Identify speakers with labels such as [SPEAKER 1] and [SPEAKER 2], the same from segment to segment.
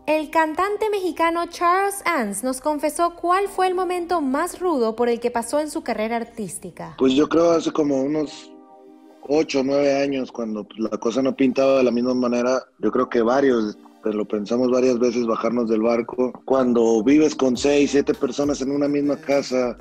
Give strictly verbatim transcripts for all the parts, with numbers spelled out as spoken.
[SPEAKER 1] El cantante mexicano Charles Ans nos confesó cuál fue el momento más rudo por el que pasó en su carrera artística.
[SPEAKER 2] Pues yo creo hace como unos ocho o nueve años, cuando pues, la cosa no pintaba de la misma manera. Yo creo que varios, pues, lo pensamos varias veces, bajarnos del barco. Cuando vives con seis, siete personas en una misma casa,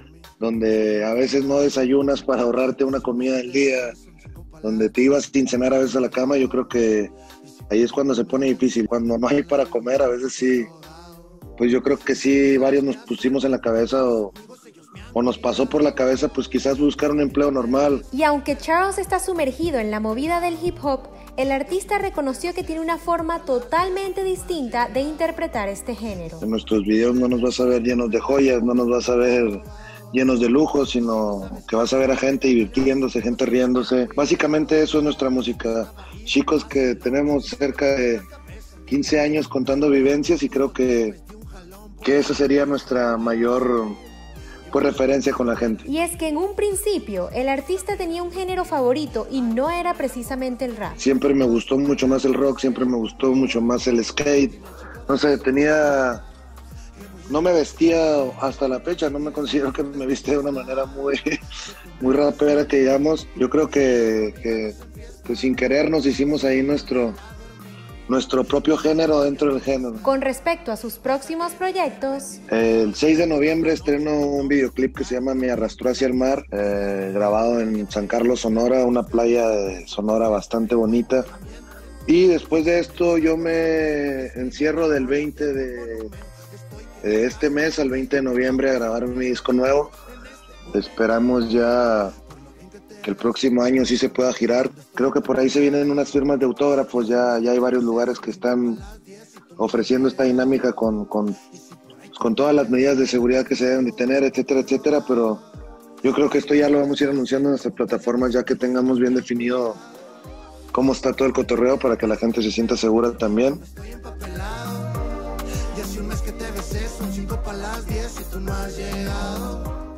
[SPEAKER 2] donde a veces no desayunas para ahorrarte una comida del día, donde te ibas sin cenar a veces a la cama, yo creo que ahí es cuando se pone difícil. Cuando no hay para comer, a veces sí, pues yo creo que sí, varios nos pusimos en la cabeza o, o nos pasó por la cabeza, pues quizás buscar un empleo normal.
[SPEAKER 1] Y aunque Charles está sumergido en la movida del hip hop, el artista reconoció que tiene una forma totalmente distinta de interpretar este género.
[SPEAKER 2] En nuestros videos no nos vas a ver llenos de joyas, no nos vas a ver llenos de lujo, sino que vas a ver a gente divirtiéndose, gente riéndose. Básicamente eso es nuestra música. Chicos que tenemos cerca de quince años contando vivencias, y creo que, que esa sería nuestra mayor pues, referencia con la gente.
[SPEAKER 1] Y es que en un principio el artista tenía un género favorito y no era precisamente el rap.
[SPEAKER 2] Siempre me gustó mucho más el rock, siempre me gustó mucho más el skate. No sé, tenía... No me vestía hasta la fecha, no me considero que me viste de una manera muy, muy rapera, que digamos. Yo creo que, que, que sin querer nos hicimos ahí nuestro, nuestro propio género dentro del género.
[SPEAKER 1] Con respecto a sus próximos proyectos,
[SPEAKER 2] el seis de noviembre estreno un videoclip que se llama Me arrastró hacia el mar, eh, grabado en San Carlos, Sonora, una playa de Sonora bastante bonita. Y después de esto yo me encierro del veinte de... de este mes al veinte de noviembre a grabar mi disco nuevo. Esperamos ya que el próximo año sí se pueda girar. Creo que por ahí se vienen unas firmas de autógrafos, ya, ya hay varios lugares que están ofreciendo esta dinámica con, con, con todas las medidas de seguridad que se deben de tener, etcétera, etcétera, pero yo creo que esto ya lo vamos a ir anunciando en nuestras plataformas, ya que tengamos bien definido cómo está todo el cotorreo, para que la gente se sienta segura también.
[SPEAKER 3] Son cinco para las diez y tú no has llegado.